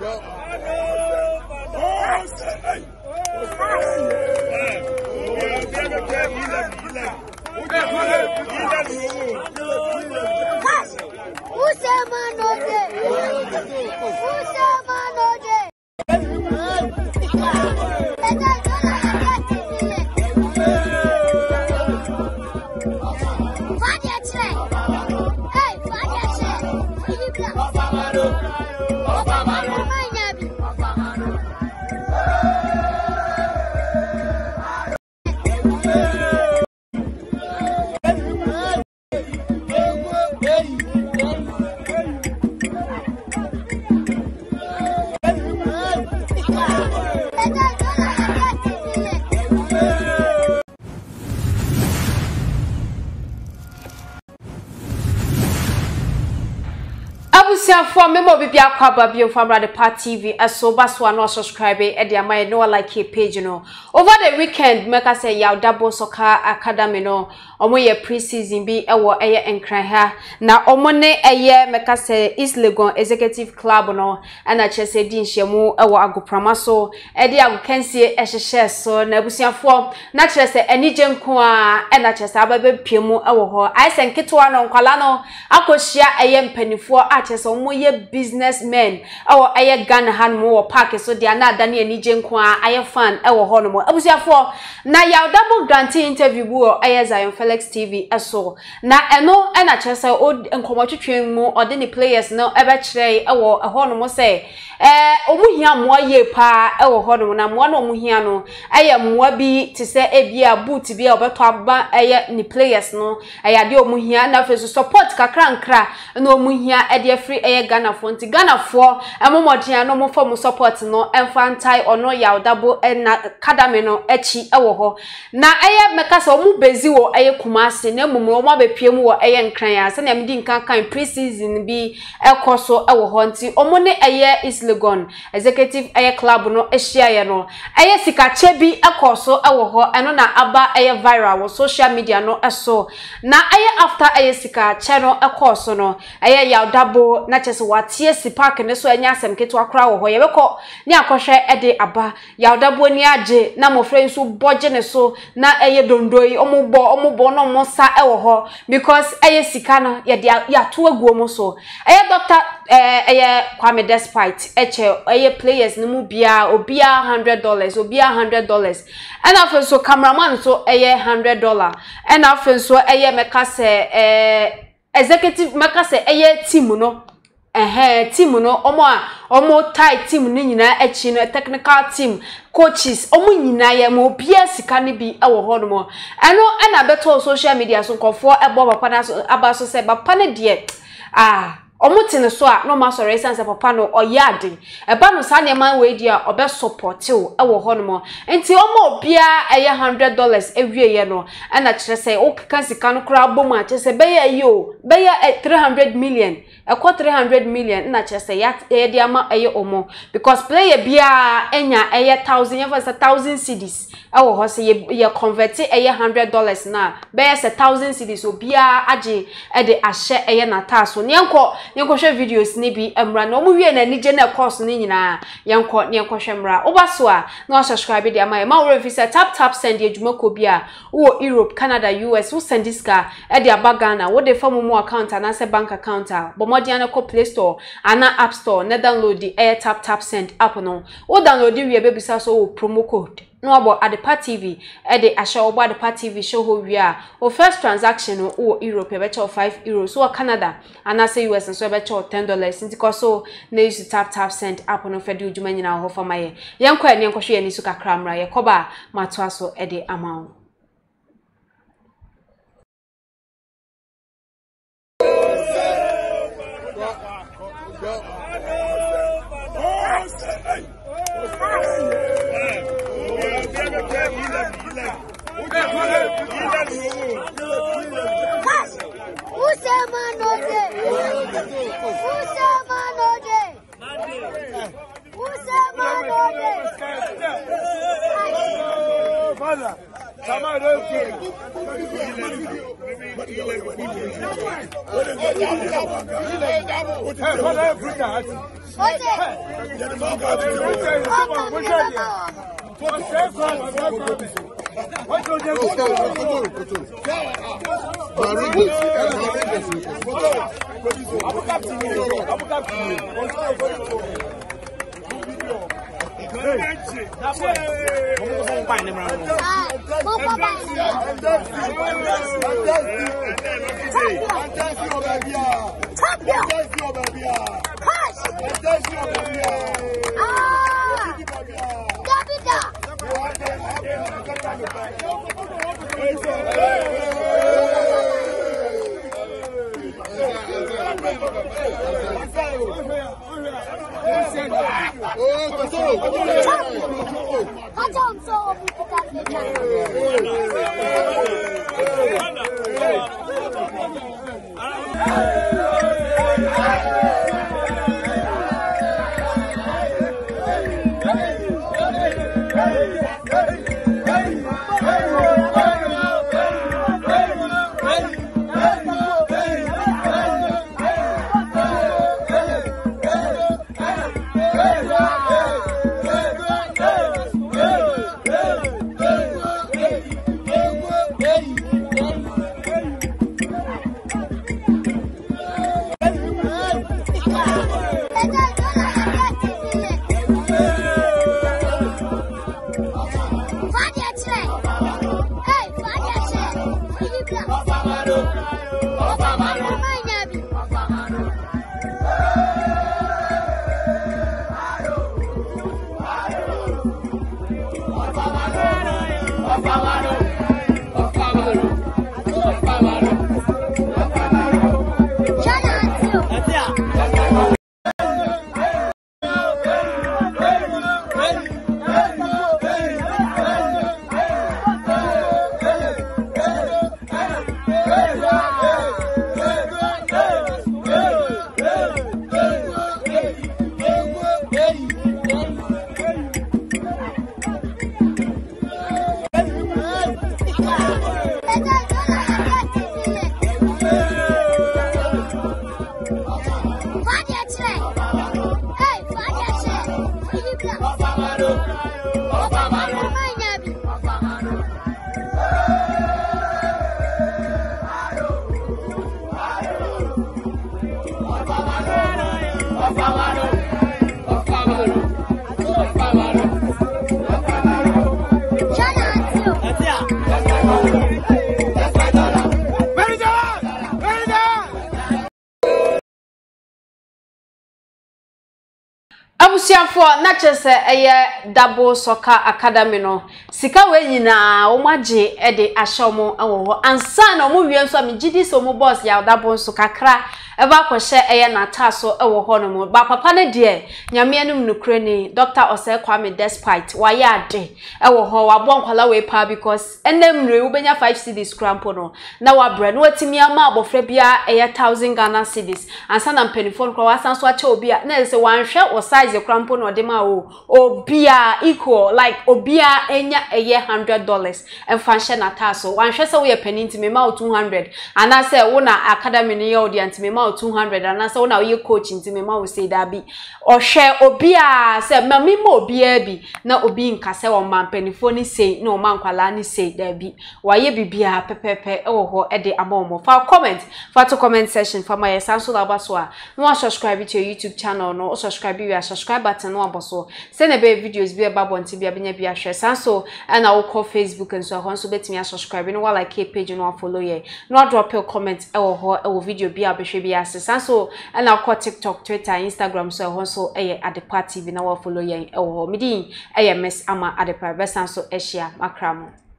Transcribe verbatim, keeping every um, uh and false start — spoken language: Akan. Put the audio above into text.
For memo be bia kwaba bi from the part T V aso baso no subscribe e dia my no like a page no over the weekend make I say Yaw Dabo Soccer Academy no omo ye pre-season bi e wo eye enkran ha na omo ne eye make I say East Legon Executive Club no na chese di nhyiamu e wo agoprama so e dia agokansie e hyehye so na abusiafo na chese enije nko a e na chese ababe piemu e wo ho ai senketwa no nkwala no akohia eye mpanifo a chese omo ye businessmen awo aye Ghana han mo wo park so dia na adane enije nko a aye fan e wo ho no mo abusiafo na Yaw Dabo grantee interview bu o aye Zion Felix T V eso na eno e na chese o nkomotwetwen mu ode ni players no ebe kire e wo ho no mo say eh omuhia mo aye pa e wo ho no na mo na omuhia no aye mo bi ti se ebia boot bi obeto aba aye ni players no aye ade omuhia na fe support kakra nkra na omuhia e de free aye Ghana fo nti Ghana fo emomodea no mo fo support no emfantai ono Yaw Dabo na academy no echi e wo ho na aye meka se omu bezi wo aye Kumasi na mumu omo abepiem wo aye nkran ya se na medi nkan kan pre-season bi ekoso e wo ho nti omo ne aye East Legon Executive aye club no ehia ye no aye sikache bi ekoso e wo ho eno na aba aye viral wo social media no eso na aye after aye sikache no ekoso no aye Yaw Dabo na chese watie si park ne so anya asem keto akra wo ho ye beko ni akohwe ede aba Yaw Dabo ni age na mo friend so boje ne so na aye dondoi omo bo omo bo no mo sa e wo ho because aye sika no ye ya to aguo mo so aye doctor eh aye Kwame Despite eche aye players ni mu bia obia one hundred dollars obia one hundred dollars and afen so cameraman so aye one hundred dollars and afen so aye meka se eh executive meka se aye team no eh team no omo a omo tight team ni nyina echi no technical team coaches omo nyina ye mo bia sika ni bi e wo ho no mo eno e na beto social media so nkofo ebo papa na so aba so se papa ne de ah omutine so a no ma so resense papa no oyade e ba no sa ne man we dia obe support o e wo ho no mo enti omo bia eye one hundred dollars ewie ye no e na kire se o kika sika no kra bom a kire se be ye yo be ye three hundred million e ko three hundred million na kire se ya e dia ma eye omo because player bia enya eye one thousand ye for one thousand cedis e wo ho se ye, ye convert eye one hundred dollars na be ye one thousand cedis o bia age e de ahye eye na taso ne enko yenko hwe videos ni bi emra na omuwie na nije na course ni nyina yenko ne yenko hwe mra obaso a na subscribe dia ma ma wo visa tap tap send ejuma ko bi a wo Europe Canada U S wo send this car e dia bagana wo de famu mu account na se bank account a bomodi na ko Play Store ana App Store na download the air tap tap send app no wo download wi e be bisa so wo promo code no abo Adepa T V e de asha obo Adepa T V show ho wi a o first transaction no wo Europe e be cho five euros so Canada ana se U S so e be cho ten dollars nti ko so na use tap tap send app no fe de ujuma nyina ho fa maye yenko e ne yenko hwe ni su kakra mra ye koba mato aso e de amount Father, Abusiafo na chese eye Dabo Soccer Academy no sika we nyina wo magye e de ahyeomo ewo ansa na omo wie nso amegidi so mo boss Yaw Dabo nso kakra e ba kwhye eye na taso ewo ho no mo ba papa ne de nyame anum nukure ni Doctor Osei KWAME Despite wa ya ade ewo ho wa bo nkwala we pa because enemre wo benya five cedis crampo no na wa bre no watimi ama abofra bia eye one thousand Ghana cedis ansa na mpenifon kwa wasan so ache obi a na se wanhwe o size crampo no de ma o obia equal like obia enya eye one hundred dollars and function na taso wanhwe se wo ye paninti me ma two hundred ana se wo na academy ni ye audience me ma two hundred ana se wo na ye coach nti me ma wo say da bi o hwe obia se ma me ma obia bi na obi nkase wo ma mpenifo ni say na o ma nkwala ni say da bi wa ye bibia pepepe e wo ho e de amomo fa comment fa to comment section fa my sanso la baso a no subscribe to your YouTube channel no subscribe we subscribe button no aboso send a be videos be aba bonti be abenya be ahwe sanso and I will call Facebook and so on so betimi subscribe no wa like page no follow ye no drop your comment e wo ho e wo video be abehwe be ase sanso and I will call TikTok, Twitter, Instagram so on so e Adepa T V na wa follow ye e wo ho midi e miss ama Adepa be sanso e share makramo.